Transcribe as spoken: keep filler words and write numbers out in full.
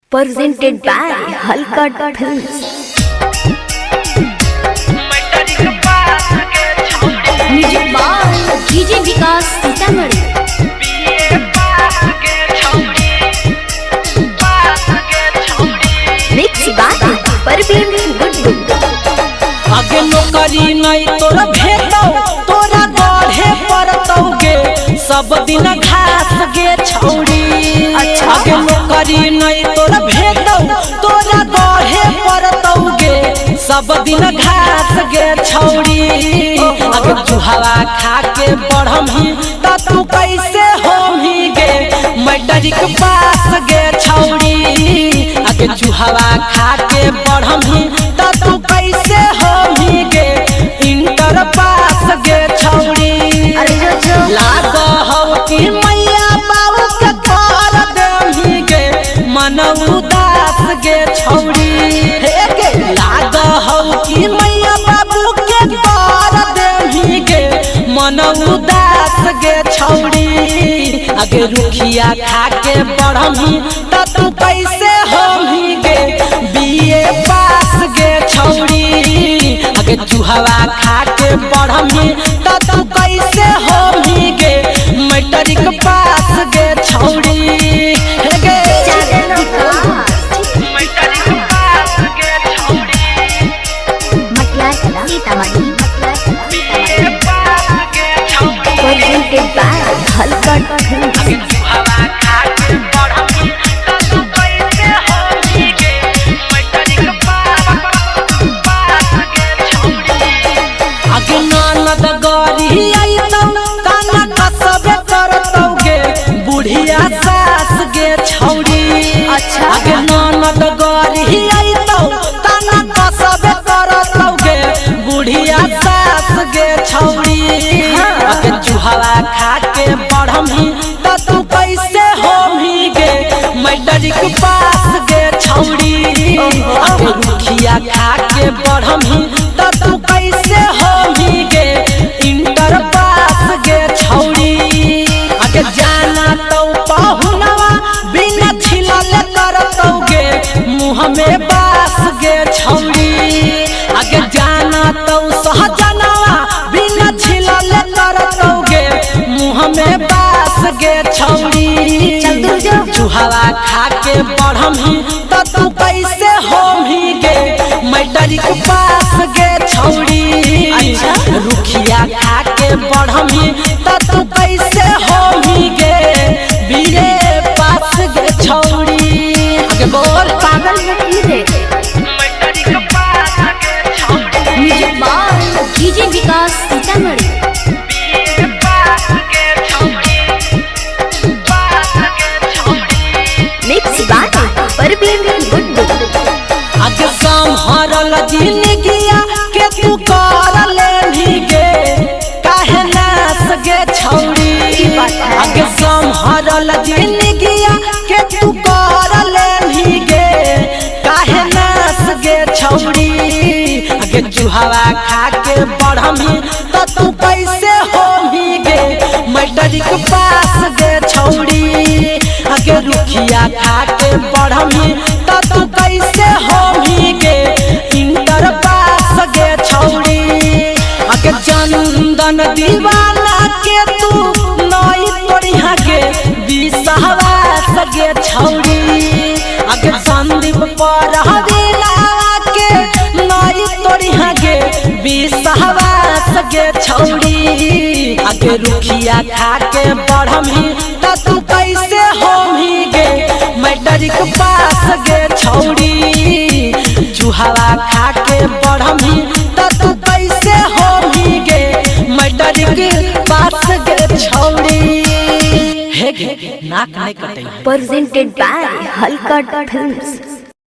Presented by Halkat Films. Music by D J Vikas Sitamarhi. Mixed by Parveen Guddu. आगे नौकरी नहीं तोरा भेटो तोरा गढ़े परतौगे सब दिन घास गे छौड़ी। अच्छा। आगे नौकरी नहीं तोरा भेटो तोरा गढ़े परतौगे सब दिन घास गे छौड़ी। आगे चूहावा खा के बढ़मही त तू कैसे होही गे मैट्रिक पास गे छौड़ी। आगे चूहावा खा के बढ़मही त तू कैसे होही गे इंटर पास गे छौड़ी। लाग हो कि मैया बाबू के कर देही गे मन उदास गे छौड़ी। हे गे लाग हो कि मैया बाबू के कर देही गे मन उदास गे छौड़ी। आगे रुखिया खा के बढ़ही त तू कैसे होही गे बीए पास गे छौड़ी। आगे चूहावा खा के बढ़ही त तू कैसे होही गे मैट्रिक पास गे छौड़ी। हे गे मैट्रिक पास गे छौड़ी। बीए पास गे छौड़ी। Presented by Halkat Films. आगे चूहावा खा के बढ़ही त तू कैसे होही गे मैट्रिक पास पास गे छौड़ी। आगे ननद गरी आइतौ काना कसबे करतौगे बुढ़िया सास गे छौड़ी। अच्छा। आगे ननद गरी आइतौ काना कसबे करतौगे बुढ़िया सास गे छौड़ी। आगे चूहावा खा के बढ़मही त तू कैसे होही गे मैट्रिक पास गे छौड़ी। आगे रुखिया खा के बढ़मही त तू कैसे होही गे इंटर पास गे छौड़ी। आगे जाना तो पहुनवा बिना छिलल करतौगे मुँह में बास गे छौड़ी। आगे जाना तो सहजनवा बिना छिलल करतौगे मुँह में बास गे छौड़ी। चूहावा खा के बढ़मही त तू कैसे होही गे मैट्रिक पास गे छौड़ी। रुखिया खा के बढ़मही त तू कैसे होही गे बीए पास गे छौड़ी। आगे बोल पागल है रे। मैट्रिक पास गे छौड़ी। Music by D J Vikas Sitamarhi. BA pass गे छौड़ी। पास गे छौड़ी। Mixed by Parveen Guddu. आगे संभरल जिंदगिया के तू कर लेही गे काहे नास गे छौड़ी। आगे संभरल जिंदगिया के तू कर लेही गे काहे नास गे छौड़ी। आगे चूहावा खा के बढ़मही त तू कैसे होही गे मैट्रिक पास गे छौड़ी। आगे रुखिया खा के बढ़मही त तू कैसे होही गे इंटर पास गे छौड़ी। आगे चंदन दीवाना के तू नई पढ़िया गे विश्वास गे छौड़ी। आगे संदीप परहरीला के नई पढ़िया गे विश्वास गे छौड़ी। आगे रुखिया खा के बढ़मही त तू कैसे होही गे मैट्रिक पास गे छौड़ी। चूहावा खा के बढ़मही त तू कैसे होही गे मैट्रिक पास गे छौड़ी। हे गे नाक नहीं कटै। Presented by Halkat Films.